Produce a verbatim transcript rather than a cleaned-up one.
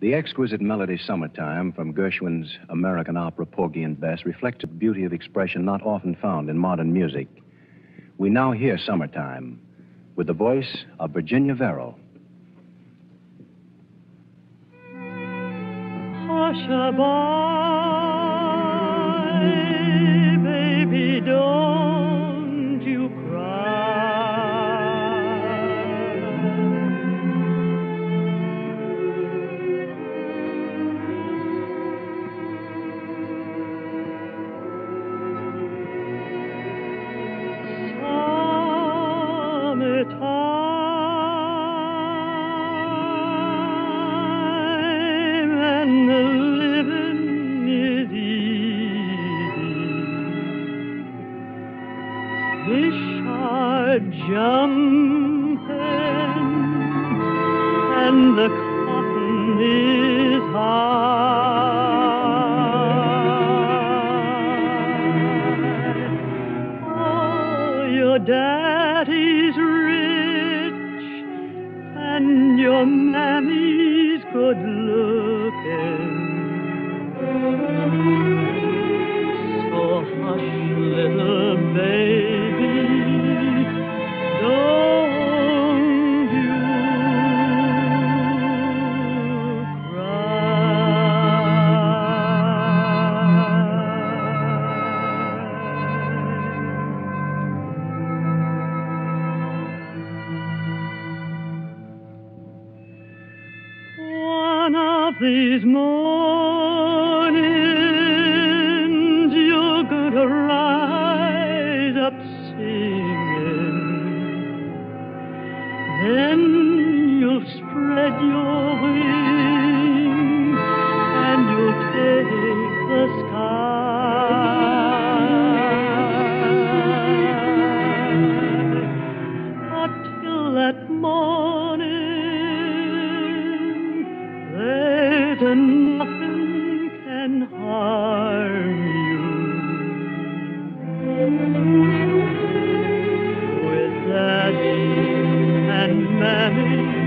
The exquisite melody Summertime from Gershwin's American opera Porgy and Bess reflects a beauty of expression not often found in modern music. We now hear Summertime with the voice of Virginia Verrill. Hush-a-bye, baby, don't you cry. Summertime and the living is easy. Fish are jumping and the cotton is high. Oh, your daddy's rich and your mammy's good looking. So hush, little baby, don't you One of these mornings you're gonna rise up singing. Then you'll spread your wings and you'll take the sky. But till that morning, there's nothing can harm you. With Daddy and Mammy